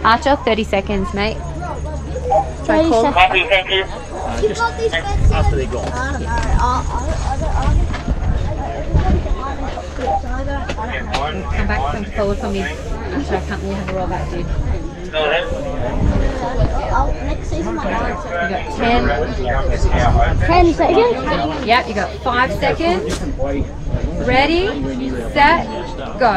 Archer, 30 seconds, mate. 30 seconds. Copy, thank you. Just after they're gone. I don't know. Come back, come forward for me. Actually, I can't really have a roll back, dude. Go ahead. Next season, You got 10. 10 seconds. Yep, you got 5 seconds. Ready, set, go.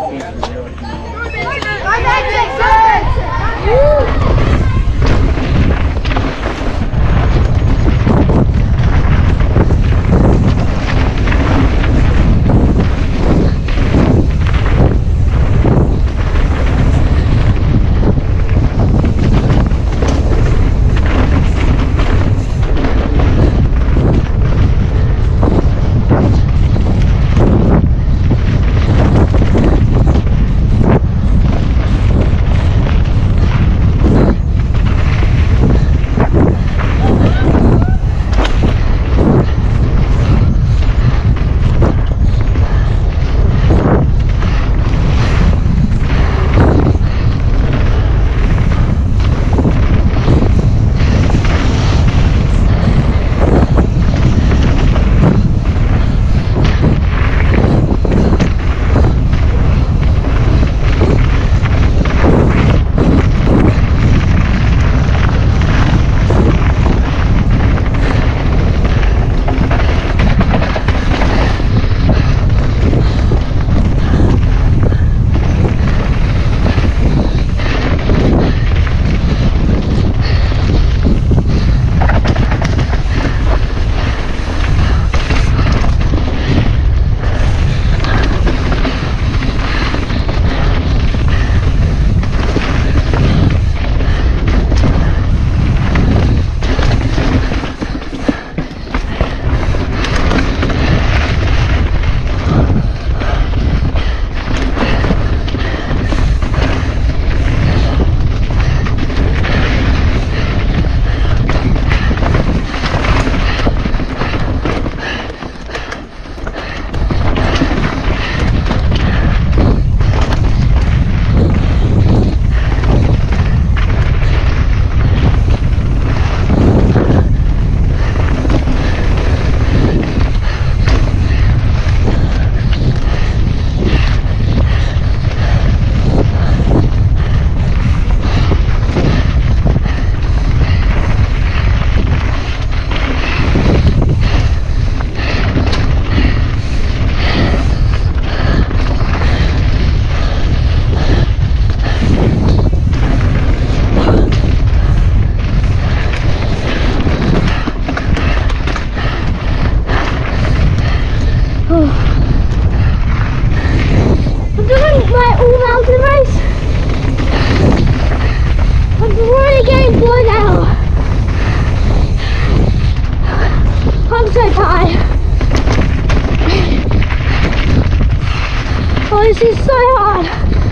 This is so hard.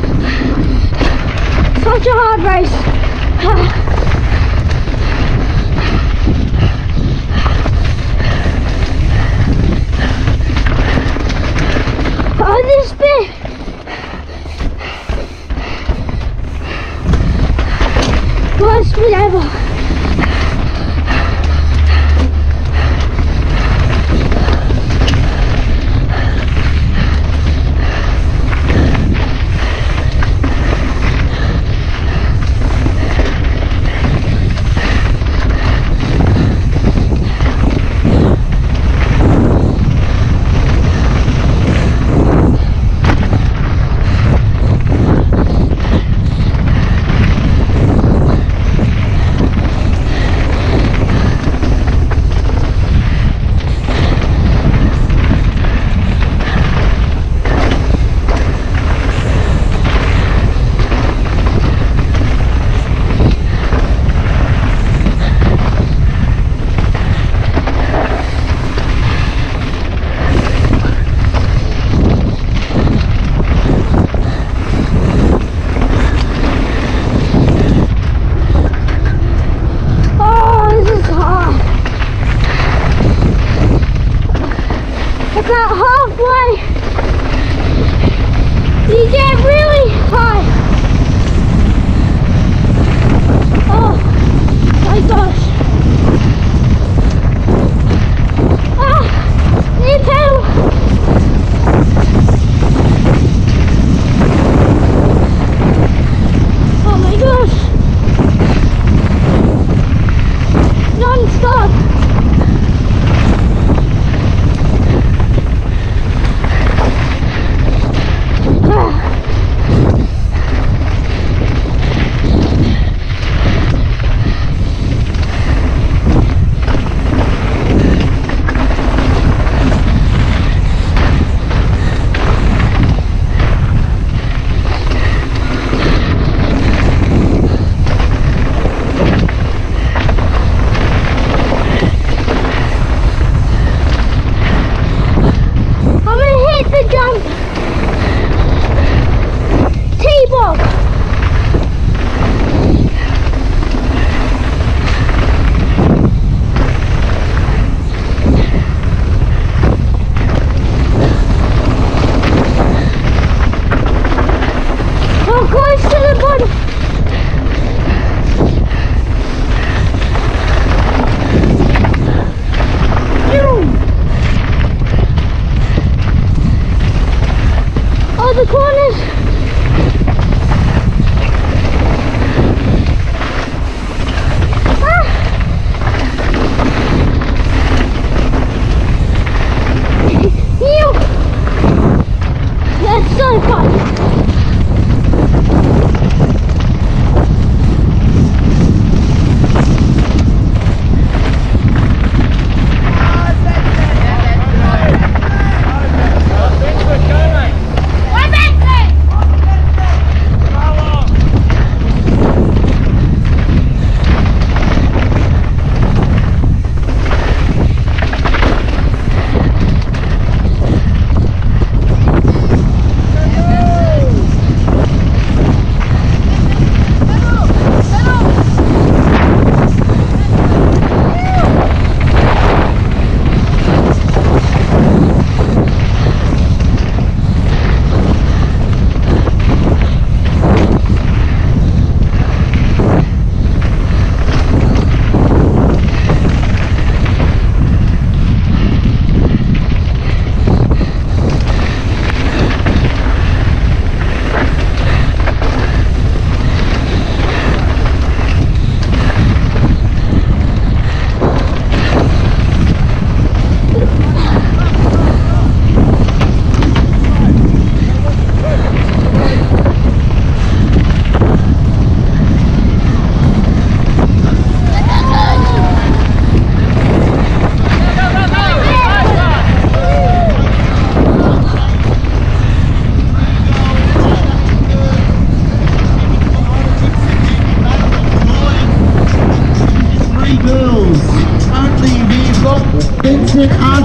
Such a hard race. Oh, this bit. Worst bit ever.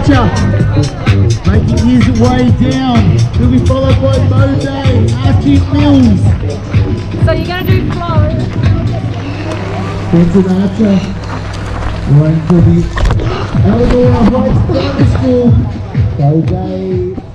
Archer making his way down. He'll be followed by Moday, Archie Mills. So you're going to do flow. Benson Archer going for the Alabama Heights Primary School. Moday